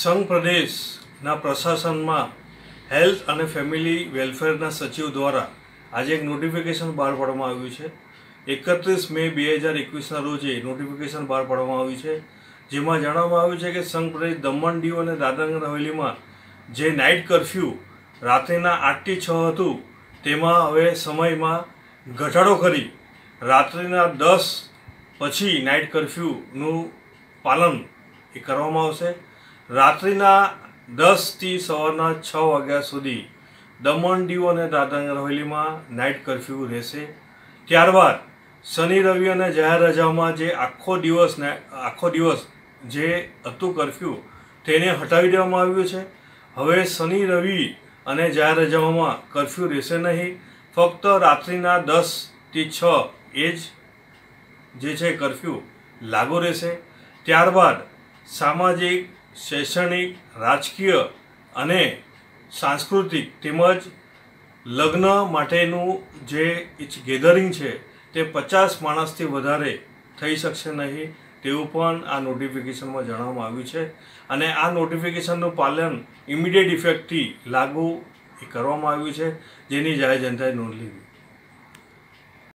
સંઘ પ્રદેશના પ્રશાસનમાં હેલ્થ અને ફેમિલી વેલફેરના સચિવ દ્વારા આજે એક નોટિફિકેશન બહાર પાડવામાં આવ્યું છે। 31 મે 2021ના રોજ નોટિફિકેશન બહાર પાડવામાં આવ્યું છે, જેમાં જણાવવામાં આવ્યું છે કે સંઘ પ્રદેશ દમણ દીવ અને દાદરાનગર હવેલીમાં જે નાઇટ કર્ફ્યુ રાત્રિના 8 થી 6 હતું તેમાં હવે સમયમાં ઘટાડો કરી રાત્રિના 10 પછી નાઇટ કર્ફ્યુનું પાલન કરવામાં આવશે। રાત્રિના 10 થી સવારના 6 વાગ્યા સુધી દમણ દીવ અને દાદરાનગર હવેલીમાં નાઇટ કર્ફ્યુ રહેશે। ત્યારબાદ શનિ રવિ અને જાહેર રજાઓમાં જે આખો દિવસ જે હતું કર્ફ્યુ તેને હટાવી દેવામાં આવ્યું છે। હવે શનિ રવિ અને જાહેર રજાઓમાં કર્ફ્યુ રહેશે નહીં, ફક્ત રાત્રિના 10 થી 6 એ જ છે કર્ફ્યુ લાગુ રહેશે। ત્યારબાદ સામાજિક, શૈક્ષણિક, રાજકીય અને સાંસ્કૃતિક તેમજ લગ્ન માટેનું જે ગેધરિંગ છે તે 50 માણસથી વધારે થઈ શકશે નહીં તેવું પણ આ નોટિફિકેશનમાં જણાવવામાં આવ્યું છે અને આ નોટિફિકેશનનું પાલન ઇમિડિયેટ ઇફેક્ટથી લાગુ કરવામાં આવ્યું છે, જેની જાહેર જનતાએ નોંધ લીધી।